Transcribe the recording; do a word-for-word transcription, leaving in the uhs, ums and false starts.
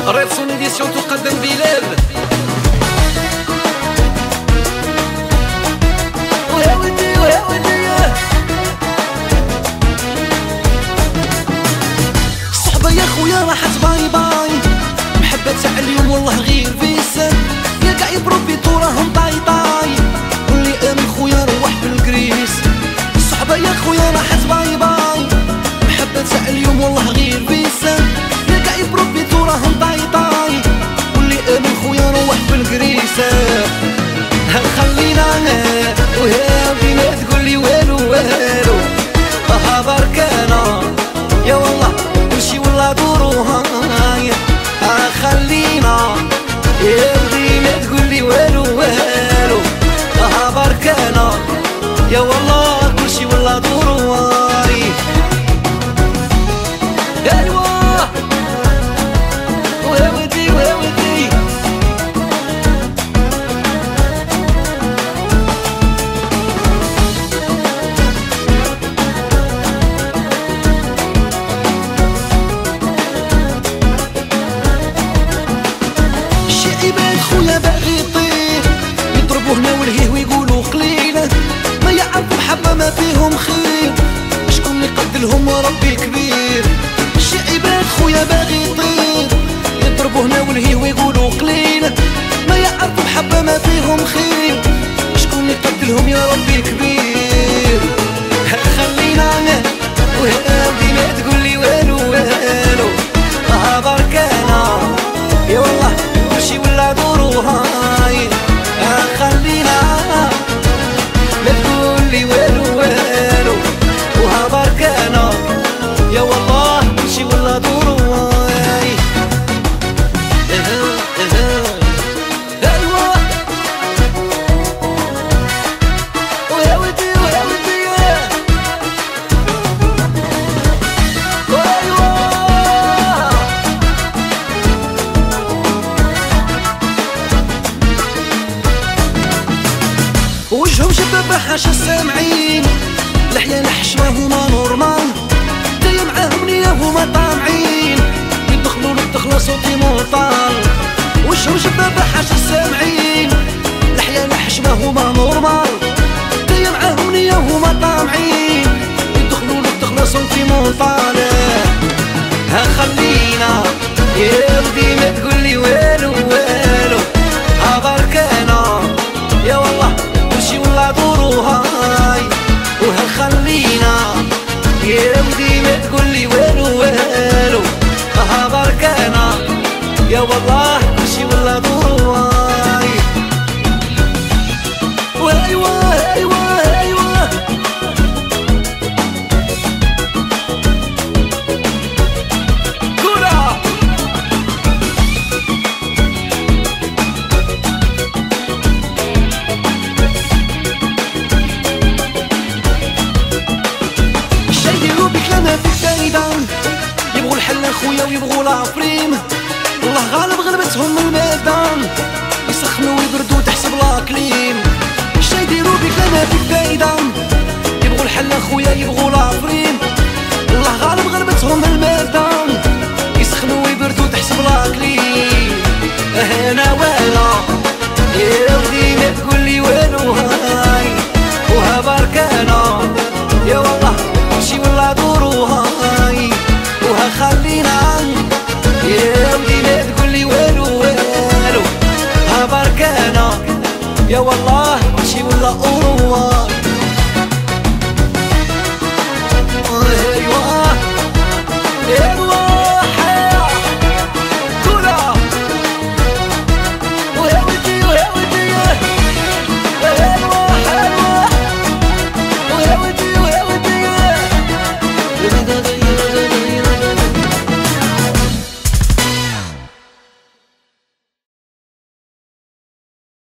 ريف سون إديسيون تقدم بلال. ويا ودي ويا ودي الصحبة يا خويا راحت باي باي، محبة تاع اليوم والله غير فيسان، يا قاع يبرو بيتو راهم طاي طاي، واللي امن خويا روح بالكريس. الصحبة يا خويا راحت باي باي، محبة تاع اليوم والله غير فيسان، يا قاع يبرو بيتو راهم طاي طاي، واللي امن خويا روح بالكريس. خلينا ويا بينا تقولي والو والو، ها بركانا يا والله كلشي والله دوروها. خلينا يا بينا تقولي والو والو، ها بركانا يا والله كلشي والله دوروها. ايوا ويا ودي ويا ودي عباد خويا باغي يطير، يضربوا هنا والهيه ويقولوا قليله، ما يعرفوا محبه ما فيهم خير، شكون اللي قدلهم وربي كبير. شي عباد خويا باغي يطير، يضربوا هنا والهيه ويقولوا قليله، ما يعرفوا محبه ما فيهم خير، شكون اللي قدلهم يا ربي كبير. خلينا ويا بينا تقولي والو والو، ها بركانا يا والله كلشي ولا دوروها. خلينا ما تقولي والو والو، وها بركانا يا والله كلشي ولا دوروها. ايوا ويا ودي ويا ودي ايوا وجههم شباب حاشا السامعين، لحيا الحشمة هما نورمال، جاية معاهم نية هما طامعين، يدخلوا للدخلة صوتي مورطال. وجههم شباب حاشا السامعين، لحيا الحشمة هما نورمال، جاية معاهم نية هما طامعين، يدخلوا للدخلة صوتي مورطال. ها خلينا يا ودي ما تقولي والو والو، ها بركانا يا والله كلشي والله دوروها. وها خلينا يا ودي ما تقولي والو والو، ها بركانا يا والله كلشي والله دوروها. وايوا ايوا ايوا كورة يديروا بك لا ما فيك فايدة، يبغوا الحل خويا ويبغوا العفريم، الله غالب غلبتهم المادة، يسخنوا ويبردوا تحسب لاكليم. شا يديروا بك لا ما فيك فايدة، يبغوا الحل خويا يبغوا العفريم، الله غالب غلبتهم المادة، يسخنوا ويبردوا تحسب لاكليم. انا وانا يا ودي ما تقولي والو هاي، وها بركانا يا والله كلشي والله دوروها. وها خلينا يا ودي ما تقولي والو والو، ها بركانا يا والله